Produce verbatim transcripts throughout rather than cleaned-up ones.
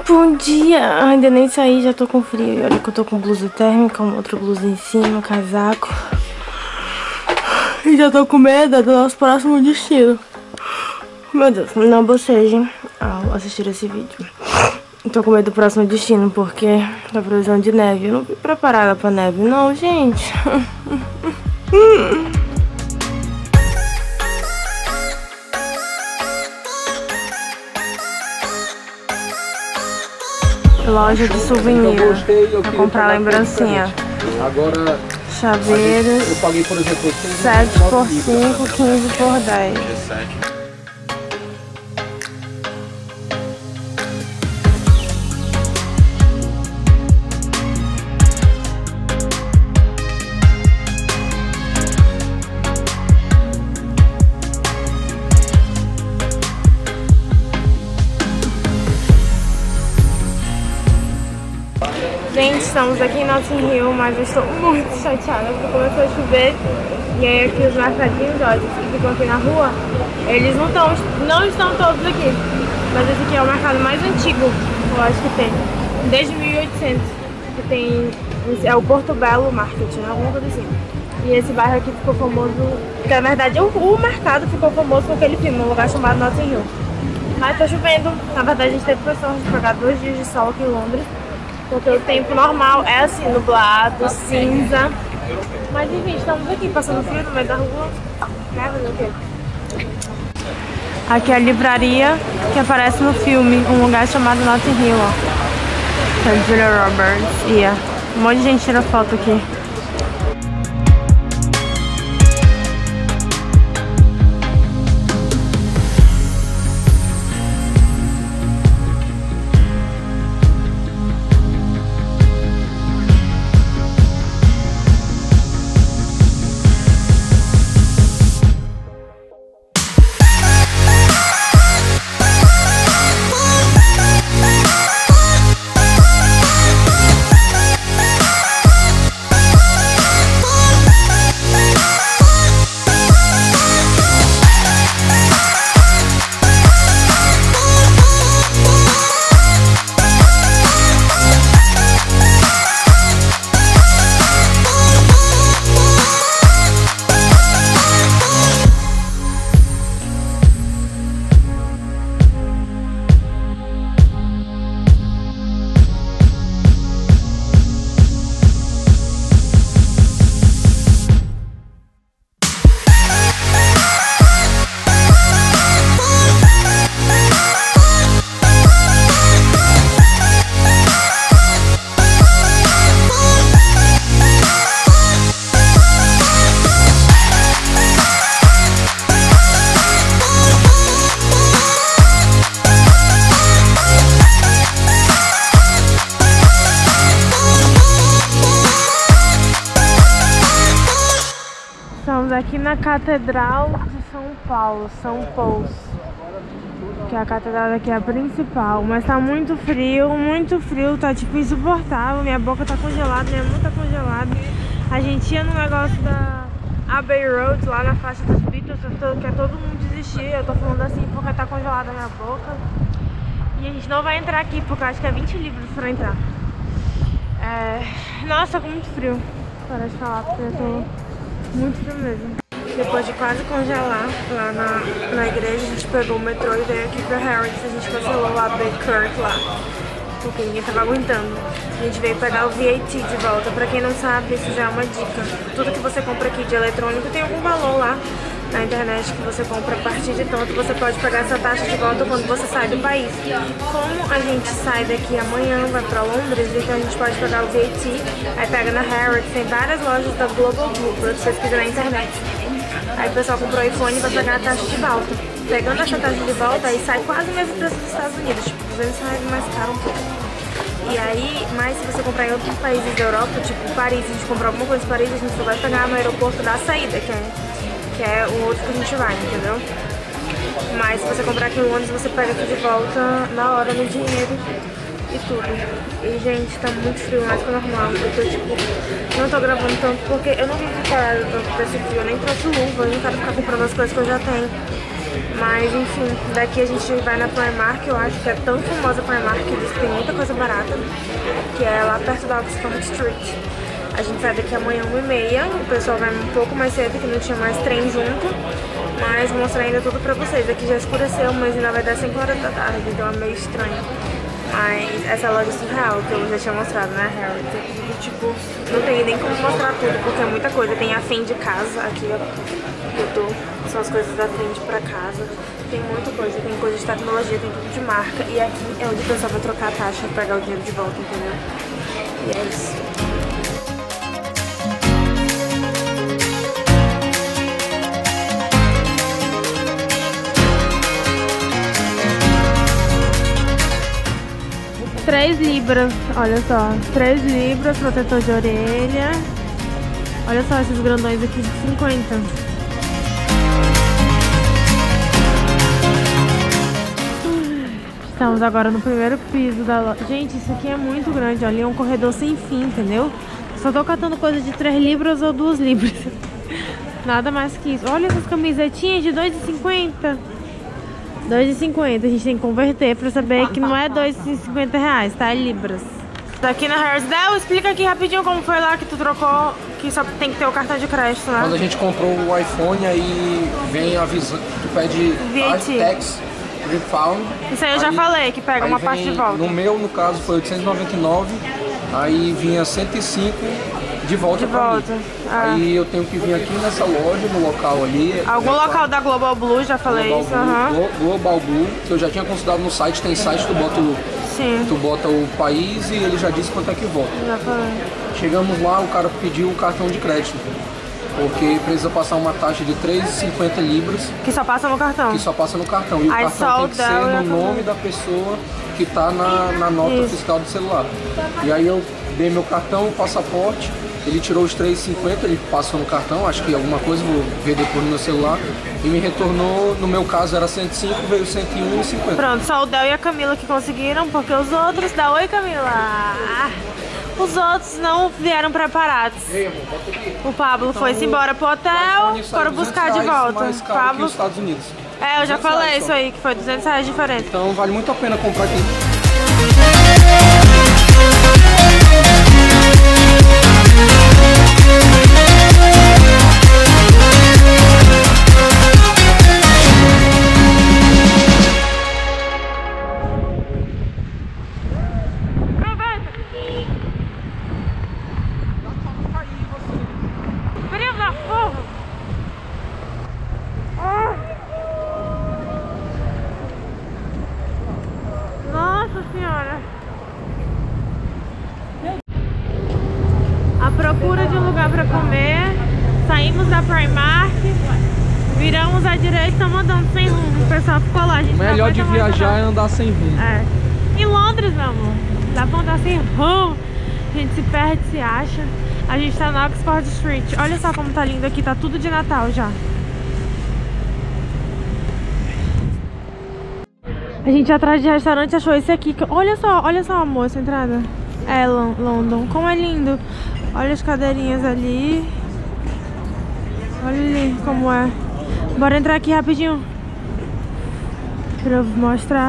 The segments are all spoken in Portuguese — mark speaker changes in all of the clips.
Speaker 1: Bom dia! Ainda nem saí, já tô com frio. E olha que eu tô com blusa térmica, uma outra blusa em cima, casaco. E já tô com medo do nosso próximo destino. Meu Deus, não bocejem ao assistir esse vídeo. Tô com medo do próximo destino, porque tá previsão de neve. Eu não fui preparada pra neve, não, gente. Loja de souvenir, pra comprar lembrancinha.
Speaker 2: Agora,
Speaker 1: chaveiros,
Speaker 2: eu paguei, por exemplo,
Speaker 1: sete por cinco, quinze por dez. Gente, estamos aqui em Notting Hill, mas eu estou muito chateada porque começou a chover. E aí aqui os mercadinhos, olha, que ficam aqui na rua, eles não estão, não estão todos aqui. Mas esse aqui é o mercado mais antigo, eu acho que tem, desde mil e oitocentos. Que tem, é o Porto Belo Market, né? Alguma coisa assim. E esse bairro aqui ficou famoso, porque na verdade o, o mercado ficou famoso com aquele filme, um lugar chamado Notting Hill. Mas tá chovendo, na verdade a gente teve sorte de pegar dois dias de sol aqui em Londres. Porque o tempo normal é assim, nublado, cinza. Mas enfim, estamos aqui passando frio no meio da rua. Né, fazer o quê? Aqui é a livraria que aparece no filme, um lugar chamado Notting Hill, ó. Que é Julia Roberts. E yeah. Um monte de gente tira foto aqui. Estamos aqui na Catedral de São Paulo, São Paulo, que é a catedral aqui, é a principal. Mas tá muito frio, muito frio, tá tipo insuportável. Minha boca tá congelada, minha mão tá congelada. A gente ia no negócio da Abbey Road, lá na faixa dos Beatles, que é todo mundo desistir. Eu tô falando assim porque tá congelada a minha boca. E a gente não vai entrar aqui porque eu acho que é vinte libras pra entrar. É... Nossa, com muito frio. Para de falar porque eu tô... muito frio mesmo. Depois de quase congelar lá na, na igreja, a gente pegou o metrô e veio aqui pra Harrods. A gente cancelou o Abbey Kirk lá, porque ninguém tava aguentando. A gente veio pegar o V A T de volta. Pra quem não sabe, isso já é uma dica. Tudo que você compra aqui de eletrônico tem algum valor lá na internet que você compra a partir de tanto. Você pode pegar essa taxa de volta quando você sai do país. Como a gente sai daqui amanhã, vai pra Londres, então a gente pode pegar o V A T, aí pega na Harrods, tem várias lojas da Global Blue, pra você pesquisar na internet. Aí o pessoal comprou o iPhone e vai pegar a taxa de volta. Pegando essa taxa de volta, aí sai quase o mesmo preço dos Estados Unidos, tipo duzentos reais mais caro um pouco. E aí, mas se você comprar em outros países da Europa, tipo Paris, se a gente comprar alguma coisa em Paris, a gente só vai pegar no aeroporto da saída, que é, que é o outro que a gente vai, entendeu? Mas se você comprar aqui em Londres, você pega tudo de volta na hora, no dinheiro e tudo. E, gente, tá muito frio, mais que o normal. Eu tô, tipo, não tô gravando tanto porque eu não vim preparada tanto pra esse frio. Eu nem trouxe luva, eu não quero ficar comprando as coisas que eu já tenho. Mas enfim, daqui a gente vai na Primark, eu acho que é tão famosa a Primark que eles têm muita coisa barata, que é lá perto da Oxford Street. A gente sai daqui amanhã uma e meia, o pessoal vai um pouco mais cedo, que não tinha mais trem junto. Mas vou mostrar ainda tudo pra vocês. Aqui já escureceu, mas ainda vai dar cinco horas da tarde, então é meio estranho. Mas essa loja é surreal, que eu já tinha mostrado, né, Harry? Tipo, não tem nem como mostrar tudo, porque é muita coisa. Tem a Fendi Casa aqui, ó. Eu tô, são as coisas da Fendi pra casa. Tem muita coisa, tem coisa de tecnologia, tem tudo de marca. E aqui é onde o pessoal vai trocar a taxa e pegar o dinheiro de volta, entendeu? E é isso. três libras, olha só, três libras, protetor de orelha. Olha só esses grandões aqui de cinquenta. Estamos agora no primeiro piso da loja. Gente, isso aqui é muito grande, olha, é um corredor sem fim, entendeu? Só tô catando coisa de três libras ou duas libras. Nada mais que isso. Olha essas camisetinhas de dois e cinquenta. dois e cinquenta, a gente tem que converter pra saber que não é dois e cinquenta reais, tá? É libras. Daqui na Harrods. Del, explica aqui rapidinho como foi lá que tu trocou, que só tem que ter o cartão de crédito, né?
Speaker 2: Quando a gente comprou o iPhone, aí vem avisando, tu pede tax refund.
Speaker 1: Isso aí eu já falei, que pega uma parte de volta.
Speaker 2: No meu, no caso, foi oitocentos e noventa e nove, aí vinha cento e cinco de volta
Speaker 1: de
Speaker 2: pra
Speaker 1: volta.
Speaker 2: mim.
Speaker 1: Ah.
Speaker 2: Aí eu tenho que vir aqui nessa loja, no local ali.
Speaker 1: Algum local claro, da Global Blue, já falei
Speaker 2: Global
Speaker 1: isso.
Speaker 2: Blue,
Speaker 1: Uhum.
Speaker 2: Global Blue, que eu já tinha consultado no site, tem site que tu bota o,
Speaker 1: Sim.
Speaker 2: tu bota o país e ele já disse quanto é que volta.
Speaker 1: Já falei.
Speaker 2: Chegamos lá, o cara pediu o cartão de crédito, porque precisa passar uma taxa de três e cinquenta libras.
Speaker 1: Que só passa no cartão.
Speaker 2: Que só passa no cartão. E o
Speaker 1: Aí
Speaker 2: cartão tem que ser no nome da pessoa que tá na, na nota Isso. fiscal do celular. E aí eu dei meu cartão, passaporte, ele tirou os três e cinquenta, ele passou no cartão, acho que alguma coisa, vou ver depois no meu celular, e me retornou, no meu caso era cento e cinco, veio cento e um e cinquenta.
Speaker 1: Pronto, só o Del e a Camila que conseguiram, porque os outros... Dá oi, Camila! Os outros não vieram preparados.
Speaker 2: Ei, amor, bota aqui.
Speaker 1: O Pablo então, foi-se embora pro hotel, foram buscar de volta.
Speaker 2: Mais caro
Speaker 1: Pablo...
Speaker 2: que os Estados Unidos.
Speaker 1: É, eu já falei isso aí, que foi duzentos reais diferente.
Speaker 2: Então vale muito a pena comprar aqui.
Speaker 1: À procura de um lugar pra comer, saímos da Primark, viramos à direita e estamos andando sem rumo. O pessoal ficou lá. A gente
Speaker 2: o melhor de viajar é andar sem rumo.
Speaker 1: É. Em Londres, meu amor, dá pra andar sem rumo. A gente se perde, se acha. A gente tá na Oxford Street. Olha só como tá lindo aqui, tá tudo de Natal já. A gente atrás de restaurante achou esse aqui. Olha só, olha só, amor, essa entrada. É, London. Como é lindo. Olha as cadeirinhas ali. Olha ali como é. Bora entrar aqui rapidinho pra eu mostrar.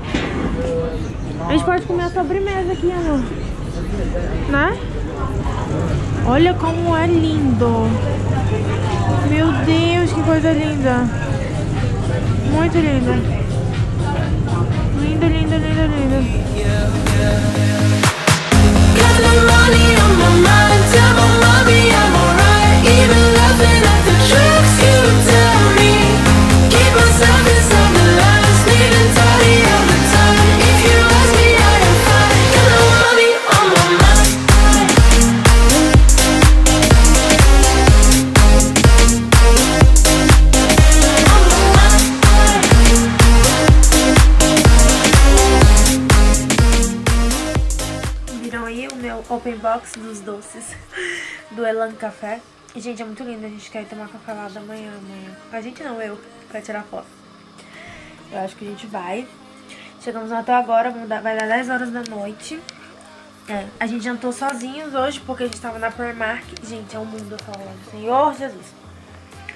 Speaker 1: A gente pode comer a sobremesa aqui, amor. Né? Olha como é lindo. Meu Deus, que coisa linda. Muito linda. Lindo, lindo, lindo, lindo. Open box dos doces do Elan Café. E, gente, é muito lindo. A gente quer ir tomar café lá da manhã, amanhã. A gente não, eu, pra tirar foto. Eu acho que a gente vai. Chegamos até agora, vai dar dez horas da noite. É, a gente jantou sozinhos hoje porque a gente tava na Primark. Gente, é um mundo falando. Senhor Jesus.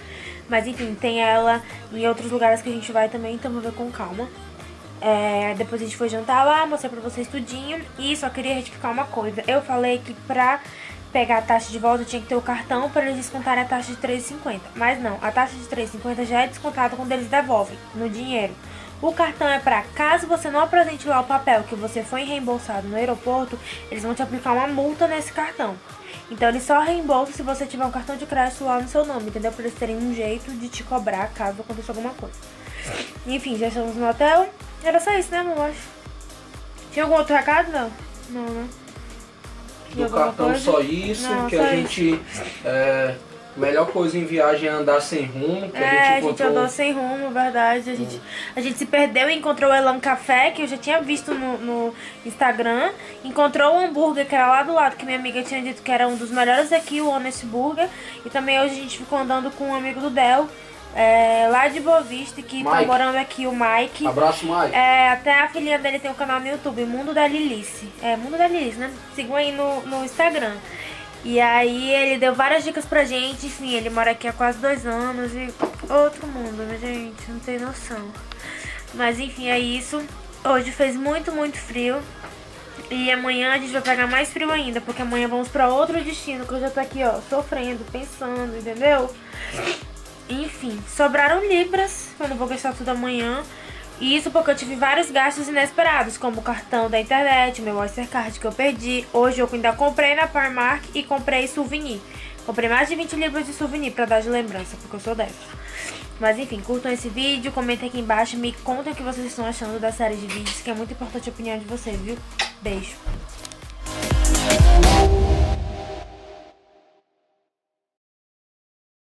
Speaker 1: Mas enfim, tem ela em outros lugares que a gente vai também, então vou ver com calma. É, depois a gente foi jantar lá, mostrei pra vocês tudinho. E só queria retificar uma coisa. Eu falei que pra pegar a taxa de volta tinha que ter o cartão para eles descontarem a taxa de três reais e cinquenta centavos. Mas não, a taxa de três reais e cinquenta centavos já é descontada quando eles devolvem no dinheiro. O cartão é pra, caso você não apresente lá o papel que você foi reembolsado no aeroporto, eles vão te aplicar uma multa nesse cartão. Então eles só reembolsam se você tiver um cartão de crédito lá no seu nome, entendeu? Pra eles terem um jeito de te cobrar caso aconteça alguma coisa. Enfim, já estamos no hotel. Era só isso, né, amor? Tinha algum outro recado? Não. Não, né?
Speaker 2: Do cartão coisa? Só isso, não, que só a gente... É, melhor coisa em viagem é andar sem rumo, que
Speaker 1: é,
Speaker 2: a gente encontrou...
Speaker 1: a gente andou sem rumo, verdade. A gente, hum. a gente se perdeu e encontrou o Elan Café, que eu já tinha visto no, no Instagram. Encontrou o hambúrguer, que era lá do lado, que minha amiga tinha dito que era um dos melhores daqui, o Honest Burger. E também hoje a gente ficou andando com um amigo do Del, é, lá de Boa Vista, que Mike. Tá morando aqui, o Mike.
Speaker 2: Abraço, Mike.
Speaker 1: É, até a filhinha dele tem um canal no YouTube, Mundo da Lilice. É, Mundo da Lilice, né? Sigam aí no, no Instagram. E aí ele deu várias dicas pra gente, enfim, ele mora aqui há quase dois anos e outro mundo, né, gente? Não tem noção. Mas enfim, é isso. Hoje fez muito, muito frio. E amanhã a gente vai pegar mais frio ainda, porque amanhã vamos pra outro destino, que eu já tô aqui, ó, sofrendo, pensando, entendeu? Enfim, sobraram libras, eu não vou gastar tudo amanhã. E isso porque eu tive vários gastos inesperados, como o cartão da internet, meu Mastercard que eu perdi. Hoje eu ainda comprei na Primark e comprei souvenir. Comprei mais de vinte libras de souvenir pra dar de lembrança, porque eu sou dessa. Mas enfim, curtam esse vídeo, comentem aqui embaixo, me contem o que vocês estão achando da série de vídeos, que é muito importante a opinião de vocês, viu? Beijo!